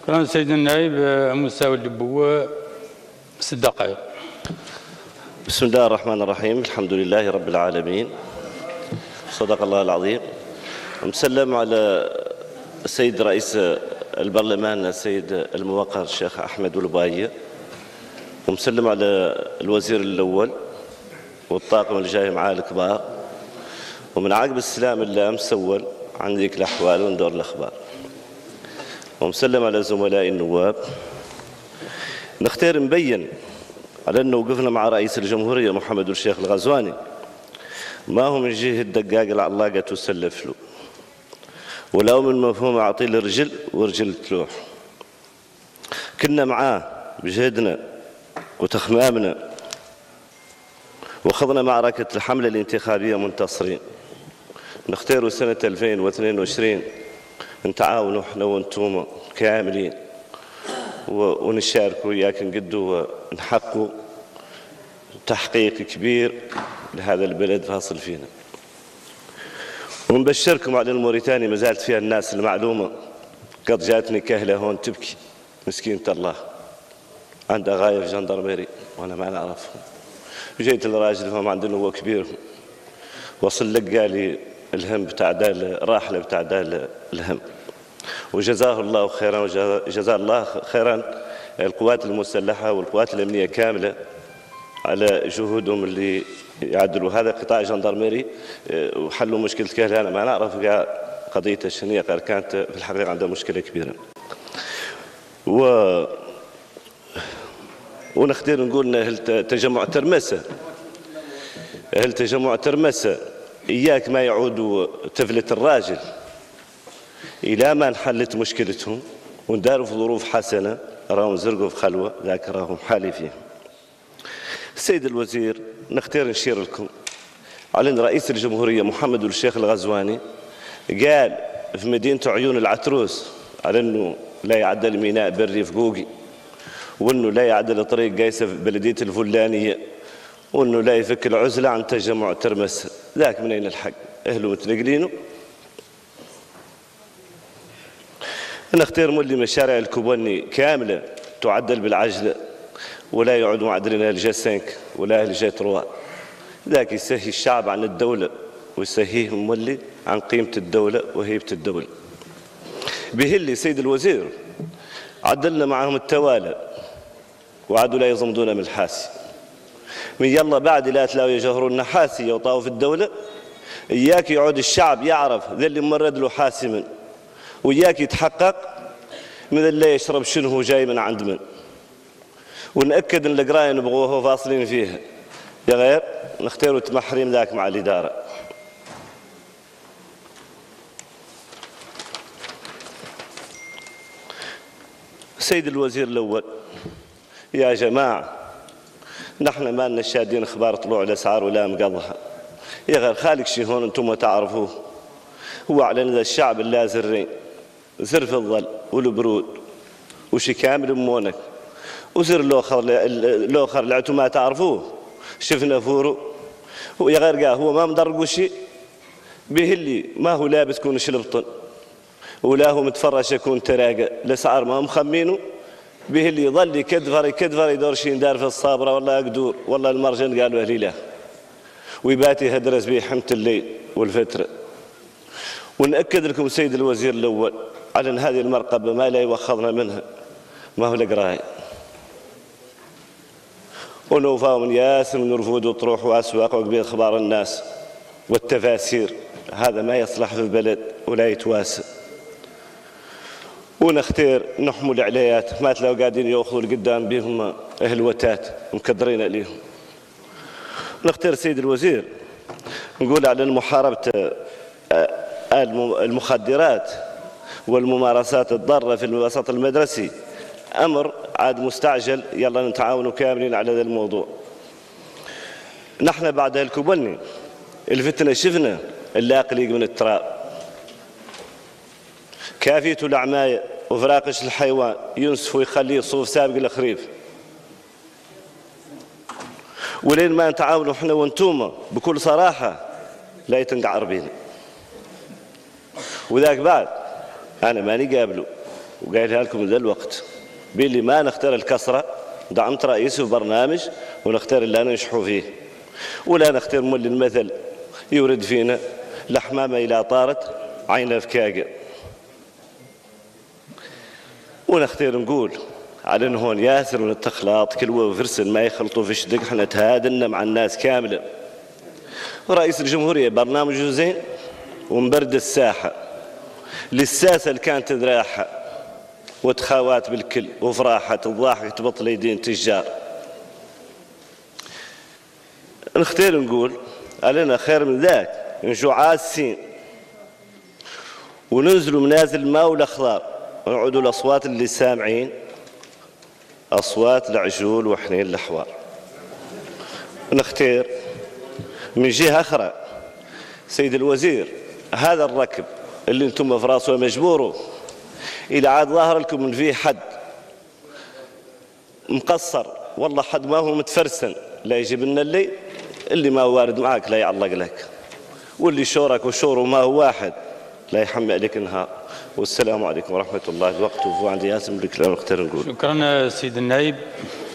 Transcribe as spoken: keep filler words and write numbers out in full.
شكرا سيد النائب. مساوي الدبوة ست دقائق. بسم الله الرحمن الرحيم. الحمد لله رب العالمين، صدق الله العظيم. مسلم على السيد رئيس البرلمان السيد الموقر الشيخ أحمد الباية، ومسلم على الوزير الأول والطاقم اللي جاي معاه الكبار، ومن عقب السلام اللي أمس سول عن ذيك الأحوال وندور الأخبار، ومسلم على زملائي النواب. نختار نبين على أنه وقفنا مع رئيس الجمهورية محمد الشيخ الغزواني، ما هو من جهة الدقاق العلاقة تسلف له، ولا هو من مفهوم أعطي له رجل ورجل تلوح. كنا معاه بجهدنا وتخمامنا، وخضنا معركة الحملة الانتخابية منتصرين. نختاروا سنة ألفين واثنين وعشرين نتعاونوا احنا وانتم كاملين ونشاركوا وياك نقدوا ونحققوا تحقيق كبير لهذا البلد فاصل فينا. ونبشركم على الموريتاني ما زالت فيها الناس المعلومة. قد جاتني كهلة هون تبكي مسكينة الله، عندها غاية في جندرميري وانا ما نعرفهم. جيت الراجل فهم عندنا هو كبير، وصل لك قال لي الهم بتاع دال راحله بتاع دال الهم، وجزاه الله خيرا وجزاه الله خيرا القوات المسلحه والقوات الامنيه كامله على جهودهم اللي يعدلوا هذا قطاع جندرميري وحلوا مشكله كهله. انا ما نعرف قضيه الشنيه قال كانت في الحقيقه عندها مشكله كبيره. و ونختار نقول اهل تجمع ترمسه، اهل تجمع ترمسه إياك ما يعودوا تفلة الراجل إلى ما انحلت مشكلتهم ونداروا في ظروف حسنة، راهم زرقوا في خلوة ذاك راهم حالي فيهم. السيد الوزير نختار نشير لكم على أن رئيس الجمهورية محمد الشيخ الغزواني قال في مدينة عيون العتروس على أنه لا يعدل ميناء بري في قوقي، وأنه لا يعدل طريق قيسة في بلدية الفلانية، وأنه لا يفك العزلة عن تجمع ترمس. ذاك من أين الحق؟ أهله متنقلينه. نختار مولي مشاريع الكوبوني كاملة تعدل بالعجلة، ولا يعودوا معدلين أهل جا سانك ولا أهل جا تروا. ذاك يسهي الشعب عن الدولة ويسهيهم مولي عن قيمة الدولة وهيبة الدولة. بهلي سيد الوزير عدلنا معهم التوالى وعادوا لا يصمدون من الحاسي. من يلا بعد لا تلاقوا يجهروا النحاسية وطاوا في الدولة، إياك يعود الشعب يعرف ذا اللي ممرد له حاسما، وإياك يتحقق من اللي يشرب شنو هو جاي من عند من، ونأكد أن القراية نبغوه فاصلين فيها. يا غير نختاروا تمحريم ذاك مع الإدارة. سيد الوزير الأول، يا جماعة نحن ما لنا شادين اخبار طلوع الاسعار ولا مقضها. يا غير خالق شي هون انتم تعرفوه، هو اعلن ذا الشعب اللا زرين زر في الظل والبرود وشي كامل مونك، وزر الاخر الاخر اللي انتم ما تعرفوه شفنا فورو. ويا غير قال هو ما مدرق شي به اللي ما هو لابس كون شلبطن ولا هو متفرش يكون تراقه، الاسعار ما مخمينه به اللي يظل يكدفر يكدفر يدور شي ندار في الصابره والله اقدور والله المرجان قالوا اهلي له، ويباتي يهدرس به حمة الليل والفتره. ونأكد لكم سيد الوزير الاول على ان هذه المرقبه ما لا يوخضنا منها ما هو القرايه، ونوفاو من ياسر من رفود وطروح واسواق وقبيل اخبار الناس والتفاسير، هذا ما يصلح في البلد ولا يتواسى. ونختار نحموا العليات ما تلاقوا قاعدين ياخذوا لقدام بهم اهل وتات مكدرين عليهم. نختار سيد الوزير نقول على محاربه المخدرات والممارسات الضاره في الوسط المدرسي امر عاد مستعجل، يلا نتعاونوا كاملين على هذا الموضوع. نحن بعد هالكوبني الفتنه شفنا اللاقليق من التراب، كافيته العماية وفراقش الحيوان ينسف ويخليه صوف سابق الخريف. ولين ما نتعاونوا احنا وانتوما بكل صراحة لا يتنقعر بينا. وذاك بعد انا ماني قابله وقايلها لكم ذا الوقت بلي ما نختار الكسرة دعمت رئيس وبرنامج ونختار اللي ننجحوا فيه، ولا نختار مولي المثل يورد فينا الحمامة إلى طارت عينها فكاقة، ونختار نقول على هون ياسر من التخلاط كلوة وفرسن ما يخلطوا في شدق، احنا تهادلنا مع الناس كاملة. ورئيس الجمهورية برنامجه زين ومبرد الساحة للساسة اللي كانت تدراحة وتخاوات بالكل وفراحة الضاحك تبطل يدين تجار. نختار نقول علينا خير من ذاك نجو عاسين وننزلوا منازل الماء والأخضار ونعودوا الأصوات اللي سامعين أصوات العجول وحنين الأحوار. نختار من جهة أخرى سيد الوزير هذا الركب اللي انتم في راسه مجبوروا إلى عاد ظاهر لكم من فيه حد مقصر والله حد ما هو متفرسن لا يجيب لنا اللي اللي ما هو وارد معك لا يعلق لك، واللي شورك وشوره ما هو واحد لا يحمي عليك النهار. والسلام عليكم ورحمة الله. الوقت وفو عندي ياسم بالكلام نختار نقول. شكرا سيد النائب.